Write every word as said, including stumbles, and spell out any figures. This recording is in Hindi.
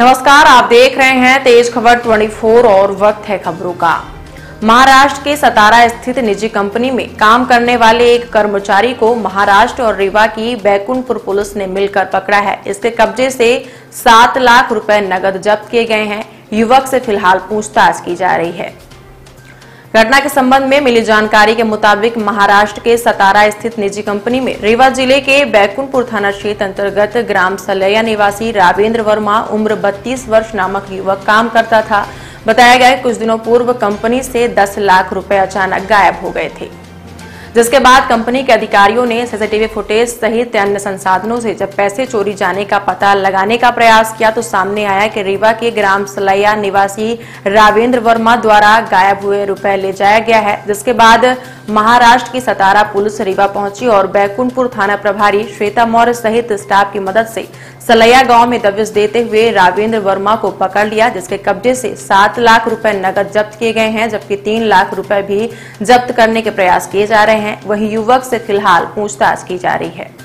नमस्कार, आप देख रहे हैं तेज खबर चौबीस और वक्त है खबरों का। महाराष्ट्र के सतारा स्थित निजी कंपनी में काम करने वाले एक कर्मचारी को महाराष्ट्र और रीवा की बैकुंठपुर पुलिस ने मिलकर पकड़ा है। इसके कब्जे से सात लाख रुपए नकद जब्त किए गए हैं। युवक से फिलहाल पूछताछ की जा रही है। घटना के संबंध में मिली जानकारी के मुताबिक महाराष्ट्र के सतारा स्थित निजी कंपनी में रीवा जिले के बैकुंठपुर थाना क्षेत्र अंतर्गत ग्राम सलैया निवासी रावेंद्र वर्मा उम्र बत्तीस वर्ष नामक युवक काम करता था। बताया गया कुछ दिनों पूर्व कंपनी से दस लाख रुपए अचानक गायब हो गए थे, जिसके बाद कंपनी के अधिकारियों ने सीसीटीवी फुटेज सहित अन्य संसाधनों से जब पैसे चोरी जाने का पता लगाने का प्रयास किया तो सामने आया कि रीवा के ग्राम सलैया निवासी रावेंद्र वर्मा द्वारा गायब हुए रुपए ले जाया गया है। जिसके बाद महाराष्ट्र की सतारा पुलिस रीवा पहुंची और बैकुंठपुर थाना प्रभारी श्वेता मौर्य सहित स्टाफ की मदद से सलैया गांव में दबिश देते हुए रावेंद्र वर्मा को पकड़ लिया, जिसके कब्जे से सात लाख रुपए नकद जब्त किए गए हैं, जबकि तीन लाख रुपए भी जब्त करने के प्रयास किए जा रहे हैं। वहीं युवक से फिलहाल पूछताछ की जा रही है।